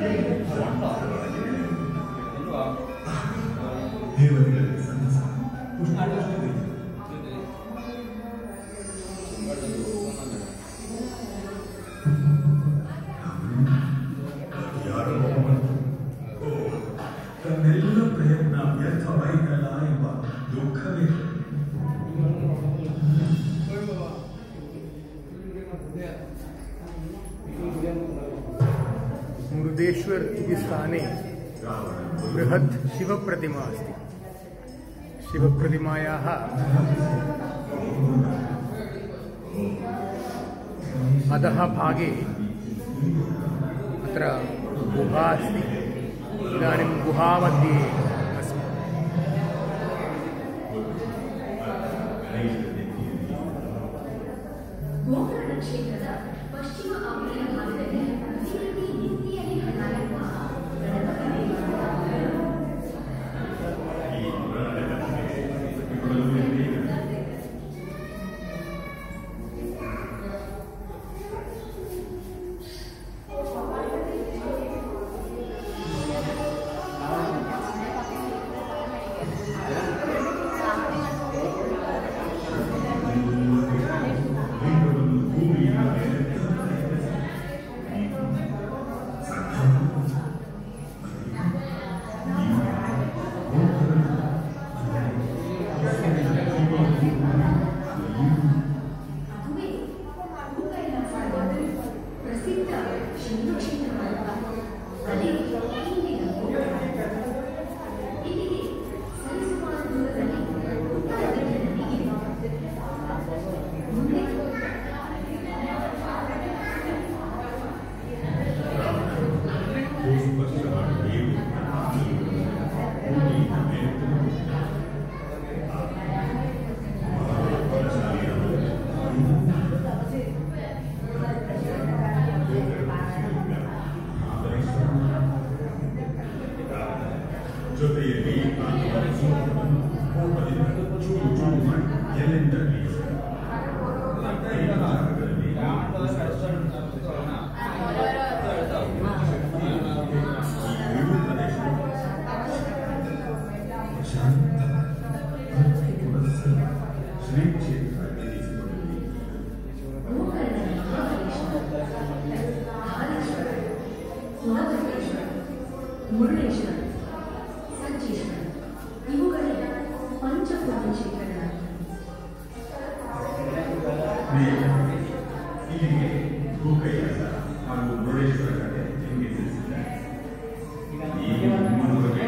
ತನ್ನೆಲ್ಲ ಪ್ರಯತ್ನ ವ್ಯರ್ಥವಾಯಿತಲ್ಲ ಎಂಬ ದುಃಖವೇ. मुरुदेश्वर इति स्थाने बृहत् शिवप्रतिमा अस्ति। शिवप्रतिमायाः अधः भागे अत्र गुहा अस्ति। इदानीं गुहामध्ये अस्मि। ಕ್ಷೇತ್ರದ ಪಶ್ಚಿಮ ಆಗ್ನೇಯ ಭಾಗದಲ್ಲಿ ನಿತ್ಯಲ್ಲಿ ಹಣಾಯರುವ ಗಣಪತಿ ಜೊತೆಯಲ್ಲಿ ಚೂರು ಚೂರು ಮಾಡಿ ಎಲ್ಲೆಂದರಲ್ಲಿ ಶ್ರೀ ಕ್ಷೇತ್ರ ಮುರುಡೇಶ್ವರ, ಸಂಚೇಶ್ವರ ಇವುಗಳೇ ಪಂಚಪುಣ್ಯ ಕ್ಷೇತ್ರಗಳಾಗಿವೆ. ಇಲ್ಲಿಗೆ ಗೋಕೈಲಾಸ ಹಾಗೂ ಮುರುಡೇಶ್ವರ ಕಡೆ ನಿಮಗೆ ತಿಳಿಸಿದ್ದಾರೆ. ಈ ಮುಂದುವರೆಗೆ